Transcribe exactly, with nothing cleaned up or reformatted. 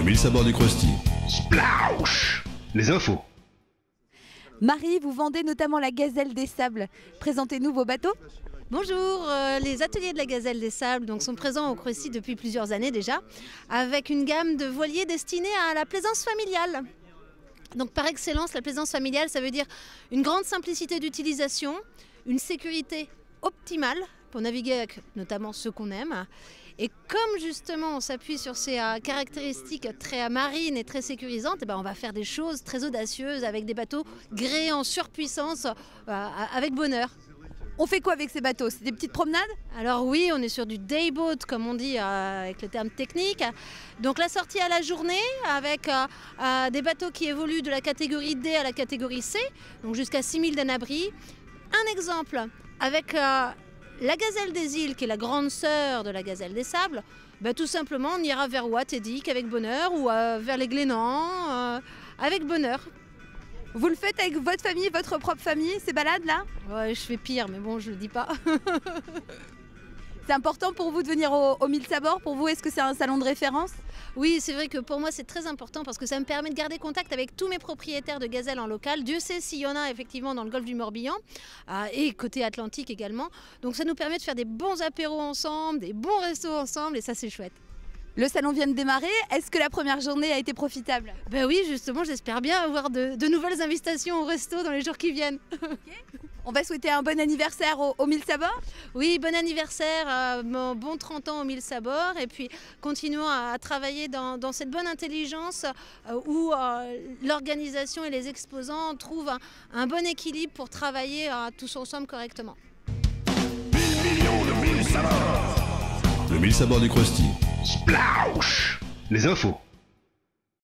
mille sabords du Krusty. Splaush. Les infos. Marie, vous vendez notamment la Gazelle des Sables. Présentez-nous vos bateaux. Bonjour, euh, les ateliers de la Gazelle des Sables donc, sont présents au Krusty depuis plusieurs années déjà, avec une gamme de voiliers destinés à la plaisance familiale. Donc par excellence, la plaisance familiale, ça veut dire une grande simplicité d'utilisation, une sécurité optimale pour naviguer avec notamment ceux qu'on aime. Et comme justement on s'appuie sur ces euh, caractéristiques très marines et très sécurisantes, et ben on va faire des choses très audacieuses avec des bateaux gréés en surpuissance euh, avec bonheur. On fait quoi avec ces bateaux? C'est des petites promenades? Alors oui, on est sur du dayboat comme on dit euh, avec le terme technique. Donc la sortie à la journée avec euh, euh, des bateaux qui évoluent de la catégorie D à la catégorie C, donc jusqu'à six mille d'anabri. Un exemple avec euh, la Gazelle des Îles qui est la grande sœur de la Gazelle des Sables. Bah, tout simplement on ira vers Watt-Edic avec bonheur ou euh, vers les Glénans euh, avec bonheur. Vous le faites avec votre famille, votre propre famille, ces balades-là? Ouais, je fais pire, mais bon, je le dis pas. C'est important pour vous de venir au, au mille sabords? Pour vous, est-ce que c'est un salon de référence? Oui, c'est vrai que pour moi, c'est très important parce que ça me permet de garder contact avec tous mes propriétaires de gazelles en local. Dieu sait s'il y en a effectivement dans le golfe du Morbihan euh, et côté Atlantique également. Donc ça nous permet de faire des bons apéros ensemble, des bons restos ensemble et ça, c'est chouette. Le salon vient de démarrer, est-ce que la première journée a été profitable? Ben oui, justement, j'espère bien avoir de, de nouvelles invitations au resto dans les jours qui viennent. Okay. On va souhaiter un bon anniversaire au, au mille sabords. Oui, bon anniversaire, euh, bon trente ans au mille sabords et puis continuons à, à travailler dans, dans cette bonne intelligence euh, où euh, l'organisation et les exposants trouvent un, un bon équilibre pour travailler euh, tous ensemble correctement. mille millions de mille sabords. Le mille sabords du Krusty. Splaush. Les infos.